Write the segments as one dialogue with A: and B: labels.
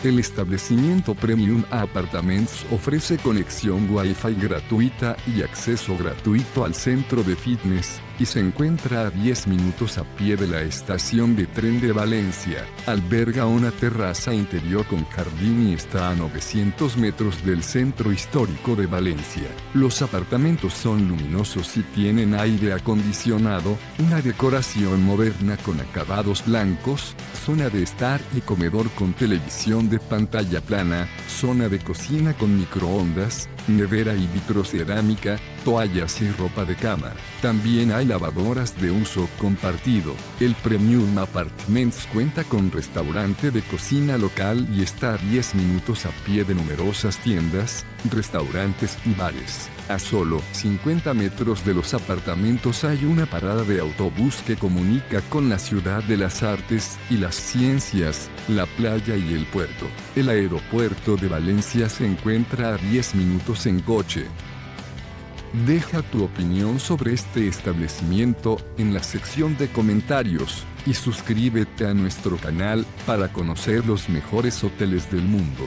A: El establecimiento Premium Apartments ofrece conexión Wi-Fi gratuita y acceso gratuito al centro de fitness, y se encuentra a 10 minutos a pie de la estación de tren de Valencia. Alberga una terraza interior con jardín y está a 900 metros del centro histórico de Valencia. Los apartamentos son luminosos y tienen aire acondicionado, una decoración moderna con acabados blancos, zona de estar y comedor con televisión de pantalla plana, zona de cocina con microondas, nevera y vitrocerámica, toallas y ropa de cama. También hay lavadoras de uso compartido. El Premium Apartments cuenta con restaurante de cocina local y está a 10 minutos a pie de numerosas tiendas, restaurantes y bares. A solo 50 metros de los apartamentos hay una parada de autobús que comunica con la ciudad de las artes y las ciencias, la playa y el puerto. El aeropuerto de Valencia se encuentra a 10 minutos en coche. Deja tu opinión sobre este establecimiento en la sección de comentarios y suscríbete a nuestro canal para conocer los mejores hoteles del mundo.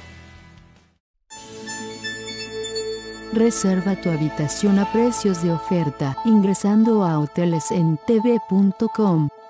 B: Reserva tu habitación a precios de oferta ingresando a hotelesentv.com.